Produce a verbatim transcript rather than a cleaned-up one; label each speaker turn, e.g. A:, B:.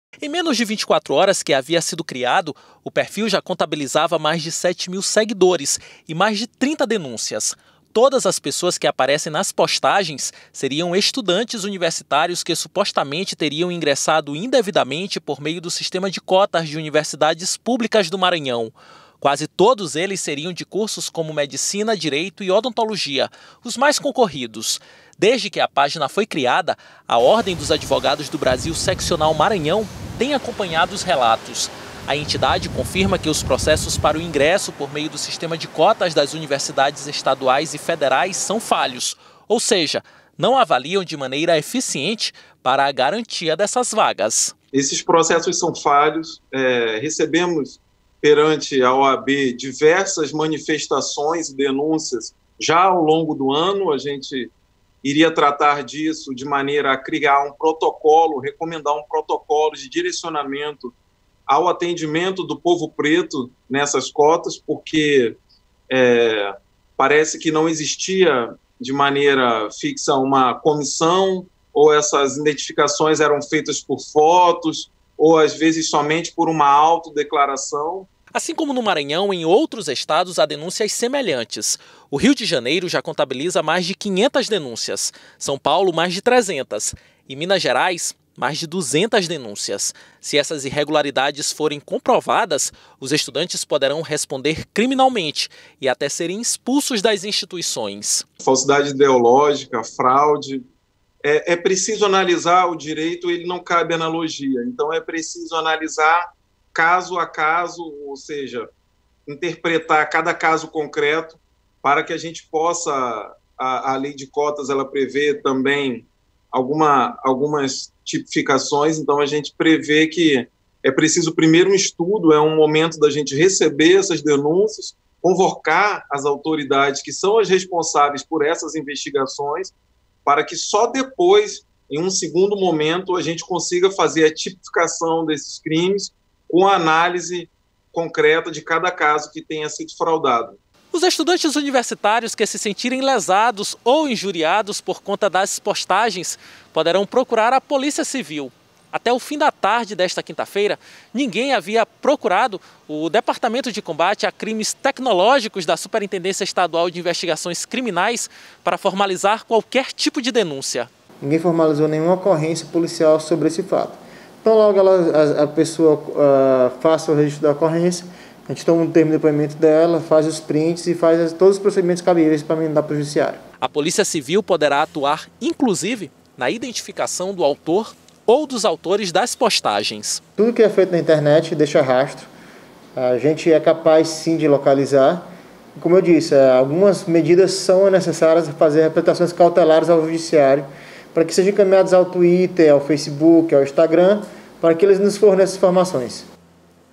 A: Em menos de vinte e quatro horas que havia sido criado, o perfil já contabilizava mais de sete mil seguidores e mais de trinta denúncias. Todas as pessoas que aparecem nas postagens seriam estudantes universitários que supostamente teriam ingressado indevidamente por meio do sistema de cotas de universidades públicas do Maranhão. Quase todos eles seriam de cursos como Medicina, Direito e Odontologia, os mais concorridos. Desde que a página foi criada, a Ordem dos Advogados do Brasil Seccional Maranhão tem acompanhado os relatos. A entidade confirma que os processos para o ingresso por meio do sistema de cotas das universidades estaduais e federais são falhos, ou seja, não avaliam de maneira eficiente para a garantia dessas vagas.
B: Esses processos são falhos, é, recebemos perante a O A B diversas manifestações e denúncias já ao longo do ano. A gente iria tratar disso de maneira a criar um protocolo, recomendar um protocolo de direcionamento ao atendimento do povo preto nessas cotas, porque é, parece que não existia de maneira fixa uma comissão, ou essas identificações eram feitas por fotos, ou às vezes somente por uma autodeclaração.
A: Assim como no Maranhão, em outros estados há denúncias semelhantes. O Rio de Janeiro já contabiliza mais de quinhentas denúncias, São Paulo mais de trezentas e Minas Gerais mais de duzentas denúncias. Se essas irregularidades forem comprovadas, os estudantes poderão responder criminalmente e até serem expulsos das instituições.
B: Falsidade ideológica, fraude. É, é preciso analisar o direito, ele não cabe analogia. Então é preciso analisar caso a caso, ou seja, interpretar cada caso concreto para que a gente possa, a, a lei de cotas ela prevê também alguma, algumas tipificações, então a gente prevê que é preciso primeiro um estudo, é um momento da gente receber essas denúncias, convocar as autoridades que são as responsáveis por essas investigações, para que só depois, em um segundo momento, a gente consiga fazer a tipificação desses crimes com a análise concreta de cada caso que tenha sido fraudado.
A: Os estudantes universitários que se sentirem lesados ou injuriados por conta das postagens poderão procurar a Polícia Civil. Até o fim da tarde desta quinta-feira, ninguém havia procurado o Departamento de Combate a Crimes Tecnológicos da Superintendência Estadual de Investigações Criminais para formalizar qualquer tipo de denúncia.
C: Ninguém formalizou nenhuma ocorrência policial sobre esse fato. Então, logo ela, a, a pessoa uh, faça o registro da ocorrência, a gente toma um termo de depoimento dela, faz os prints e faz as, todos os procedimentos cabíveis para mandar para o judiciário.
A: A Polícia Civil poderá atuar, inclusive, na identificação do autor ou dos autores das postagens.
C: Tudo que é feito na internet deixa rastro. A gente é capaz, sim, de localizar. Como eu disse, algumas medidas são necessárias para fazer representações cautelares ao judiciário, para que sejam encaminhados ao Twitter, ao Facebook, ao Instagram, para que eles nos forneçam informações.